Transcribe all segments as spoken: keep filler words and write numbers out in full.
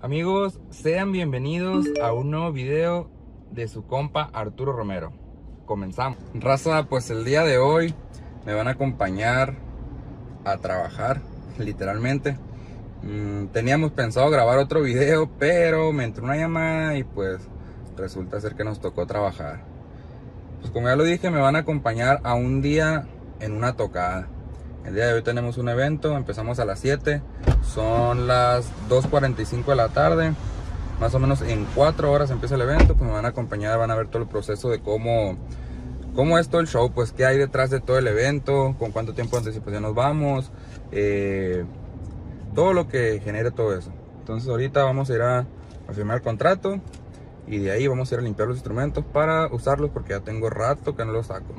Amigos, sean bienvenidos a un nuevo video de su compa Arturo Romero. Comenzamos. Raza, pues el día de hoy me van a acompañar a trabajar, literalmente. Mm, teníamos pensado grabar otro video, pero me entró una llamada y pues resulta ser que nos tocó trabajar. Pues como ya lo dije, me van a acompañar a un día en una tocada. El día de hoy tenemos un evento, empezamos a las siete, son las dos cuarenta y cinco de la tarde, más o menos en cuatro horas empieza el evento. Pues me van a acompañar, van a ver todo el proceso de cómo, cómo es todo el show, pues qué hay detrás de todo el evento, con cuánto tiempo de anticipación nos vamos, eh, todo lo que genere todo eso. Entonces ahorita vamos a ir a, a firmar el contrato y de ahí vamos a ir a limpiar los instrumentos para usarlos porque ya tengo rato que no los saco.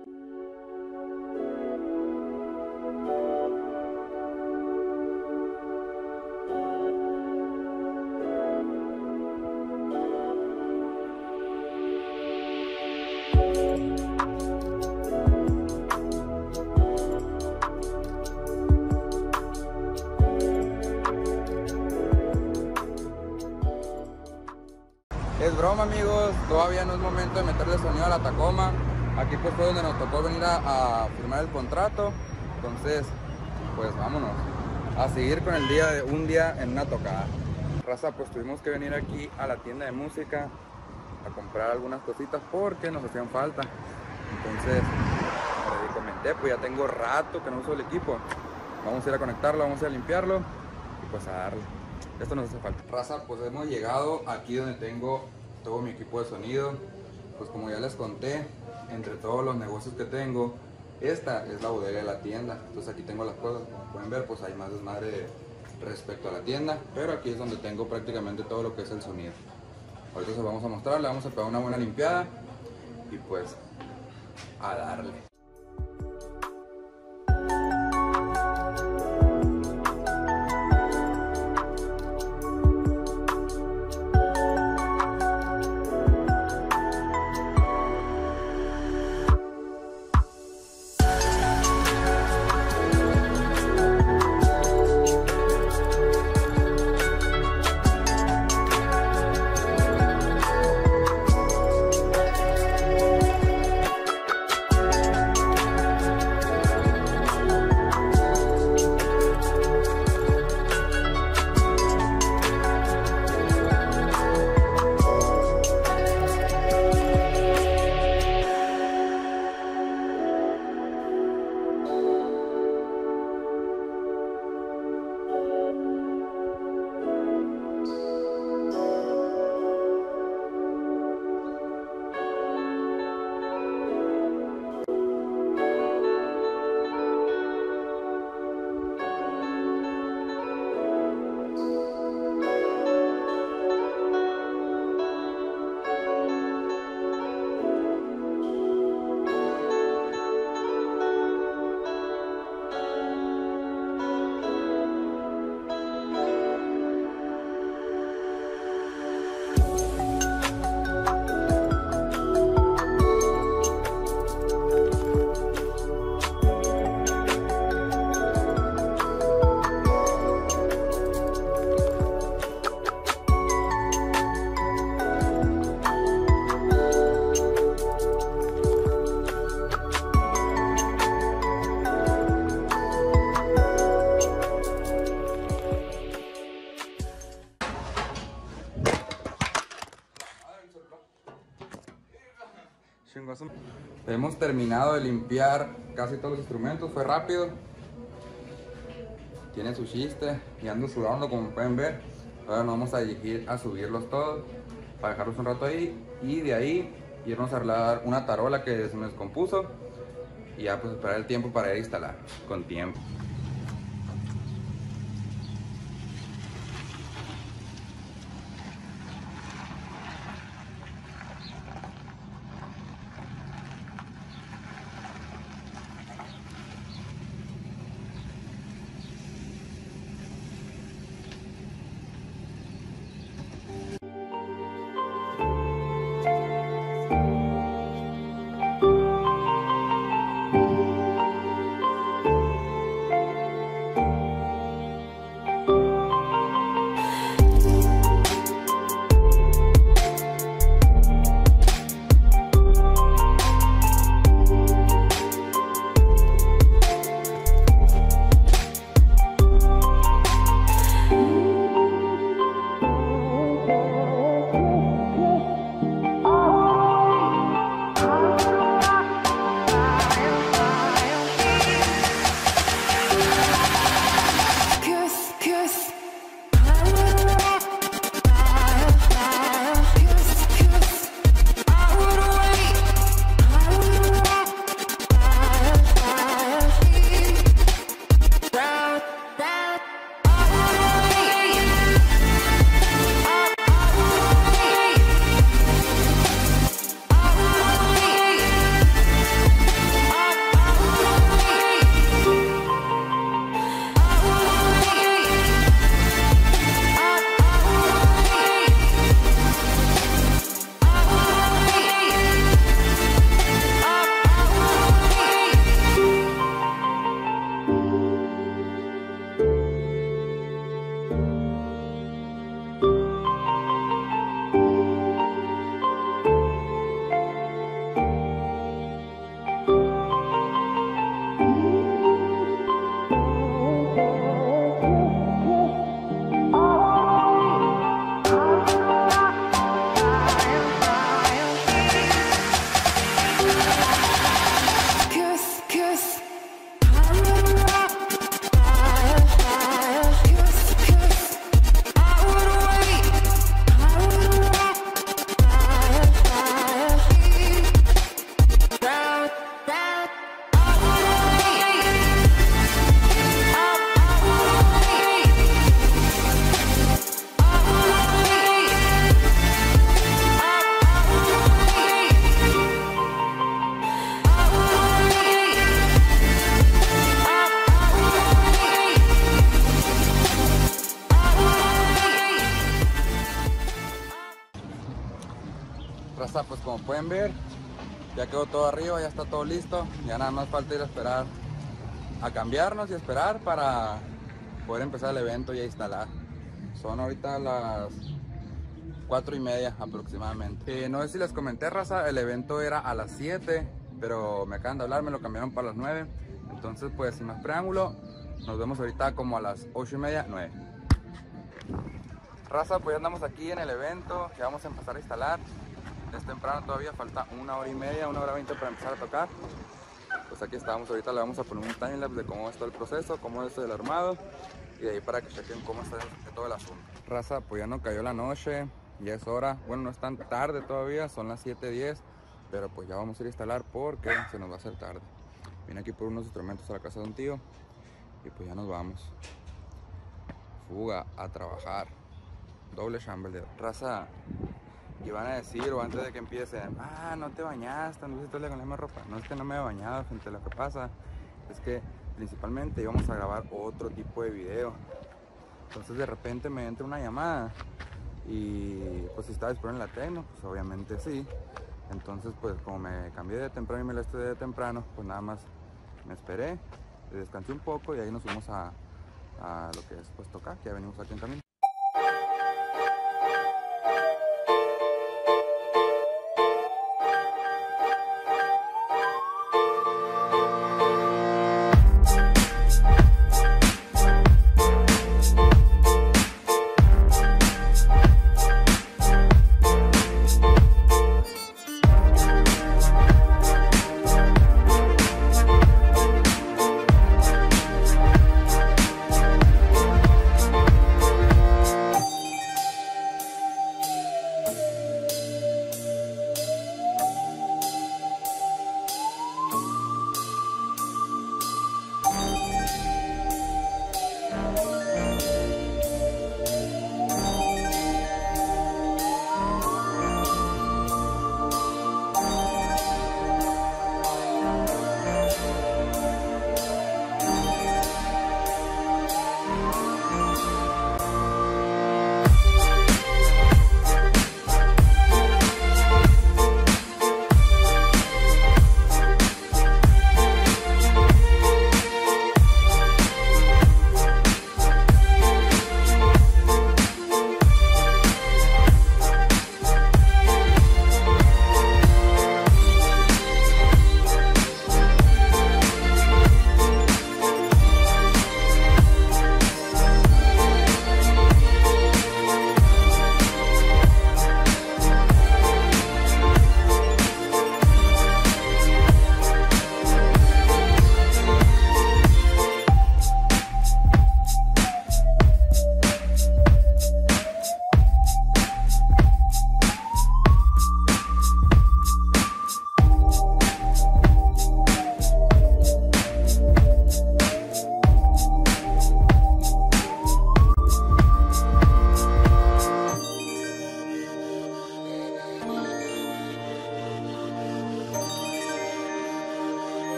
Es broma, amigos, todavía no es momento de meterle sonido a la Tacoma. Aquí pues fue donde nos tocó venir a, a firmar el contrato. Entonces, pues vámonos a seguir con el día de un día en una tocada. Raza, pues tuvimos que venir aquí a la tienda de música a comprar algunas cositas porque nos hacían falta. Entonces, como les comenté, pues ya tengo rato que no uso el equipo. Vamos a ir a conectarlo, vamos a ir a limpiarlo y pues a darle. Esto nos hace falta. Raza, pues hemos llegado aquí donde tengo todo mi equipo de sonido. Pues como ya les conté, entre todos los negocios que tengo, esta es la bodega de la tienda. Entonces aquí tengo las cosas, como pueden ver, pues hay más desmadre respecto a la tienda, pero aquí es donde tengo prácticamente todo lo que es el sonido. Ahorita se lo vamos a mostrar, le vamos a pegar una buena limpiada y pues a darle. Hemos terminado de limpiar casi todos los instrumentos, fue rápido. Tiene su chiste y ando sudando, como pueden ver. Ahora nos vamos a dirigir a subirlos todos para dejarlos un rato ahí y de ahí irnos a arreglar una tarola que se me descompuso y ya pues esperar el tiempo para ir a instalar con tiempo. Raza, pues como pueden ver, ya quedó todo arriba, ya está todo listo. Ya nada más falta ir a esperar, a cambiarnos y esperar para poder empezar el evento y a instalar. Son ahorita las cuatro y media aproximadamente. Eh, no sé si les comenté, raza, el evento era a las siete, pero me acaban de hablar, me lo cambiaron para las nueve. Entonces pues sin más preámbulo, nos vemos ahorita como a las ocho y media, nueve. Raza, pues ya andamos aquí en el evento, ya vamos a empezar a instalar. Es temprano todavía, falta una hora y media, una hora veinte para empezar a tocar. Pues aquí estamos, ahorita le vamos a poner un timelapse de cómo está el proceso, cómo es el armado, y de ahí para que chequen cómo está todo el asunto. Raza, pues ya no cayó la noche, ya es hora, bueno, no es tan tarde todavía, son las siete diez, pero pues ya vamos a ir a instalar porque se nos va a hacer tarde. Vine aquí por unos instrumentos a la casa de un tío y pues ya nos vamos. Fuga a trabajar. Doble chamber. Raza, y van a decir, o antes de que empiecen, ah, no te bañaste, no hiciste con la misma ropa. No es que no me he bañado, gente, lo que pasa es que principalmente íbamos a grabar otro tipo de video. Entonces de repente me entra una llamada y pues si estaba disponible en la Tecno, pues obviamente sí. Entonces pues como me cambié de temprano y me la estudié de temprano, pues nada más me esperé, descansé un poco y ahí nos fuimos a, a lo que es pues tocar, que ya venimos aquí en camino.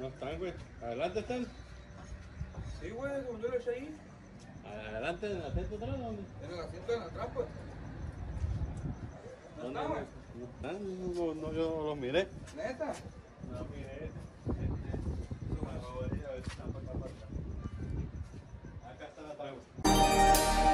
No están, güey. ¿Adelante están? Sí, güey, como yo lo eché ahí. ¿Adelante en el asiento atrás o dónde? En el asiento de la trampa. ¿No ¿Dónde? está, güey? No están, no, no, yo no los miré. ¿Neta? No miré. Acá está la trampa.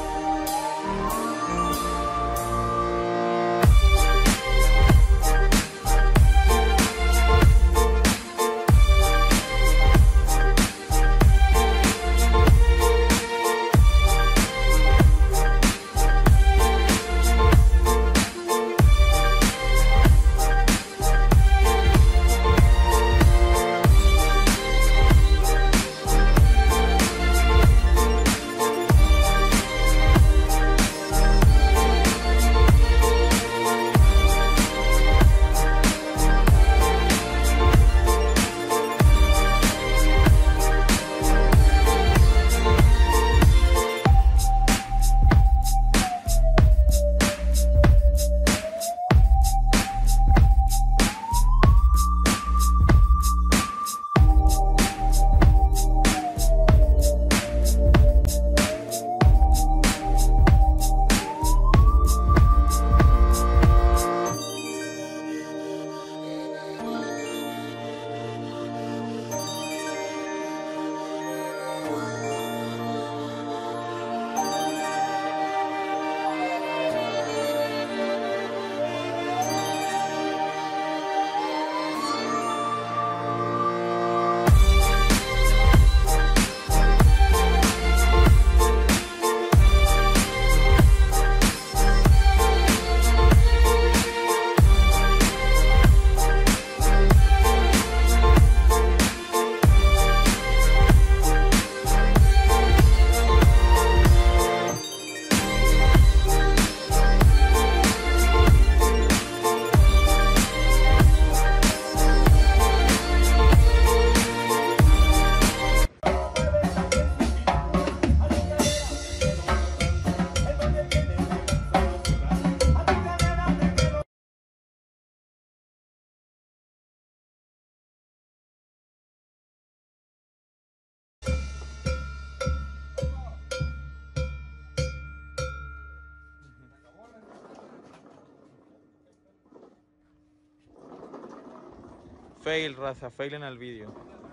Fail, raza, fail en el vídeo.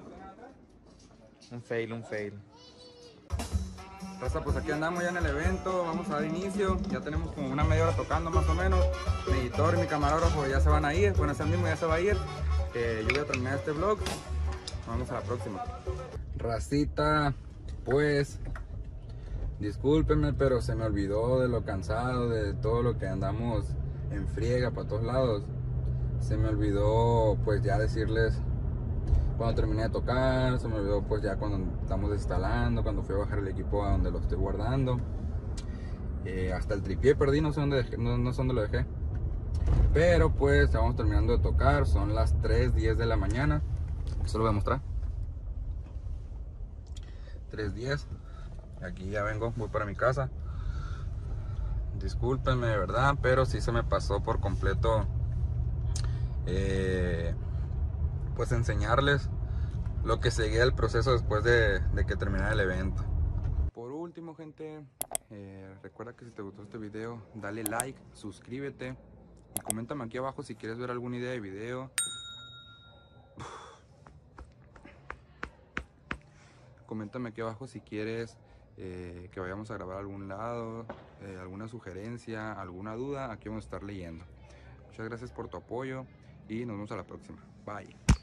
Un fail, un fail. Raza, pues aquí andamos ya en el evento, vamos a dar inicio. Ya tenemos como una media hora tocando más o menos. Mi editor y mi camarógrafo ya se van a ir, bueno, ese mismo ya se va a ir. Eh, yo voy a terminar este vlog. Vamos a la próxima. Racita, pues discúlpenme, pero se me olvidó de lo cansado, de todo lo que andamos en friega para todos lados. Se me olvidó pues ya decirles cuando terminé de tocar, se me olvidó pues ya cuando estamos instalando, cuando fui a bajar el equipo a donde lo estoy guardando. Eh, hasta el tripié perdí, no sé dónde dejé, no, no sé dónde lo dejé. Pero pues ya vamos terminando de tocar, son las tres diez de la mañana. Eso lo voy a mostrar. tres diez. Aquí ya vengo, voy para mi casa. Discúlpenme de verdad, pero sí se me pasó por completo eh, pues enseñarles lo que seguía el proceso después de, de que terminara el evento. Por último, gente, eh, recuerda que si te gustó este video, dale like, suscríbete y coméntame aquí abajo si quieres ver alguna idea de video. Coméntame aquí abajo si quieres eh, que vayamos a grabar a algún lado, eh, alguna sugerencia, alguna duda, aquí vamos a estar leyendo. Muchas gracias por tu apoyo y nos vemos a la próxima. Bye.